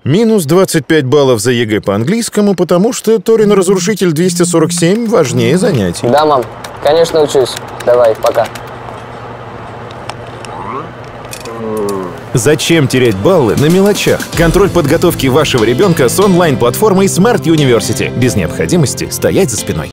Минус 25 баллов за ЕГЭ по английскому, потому что Торин Разрушитель 247 важнее занятий. Да, мам, конечно учусь. Давай, пока. Зачем терять баллы на мелочах? Контроль подготовки вашего ребенка с онлайн-платформой Smart University. Без необходимости стоять за спиной.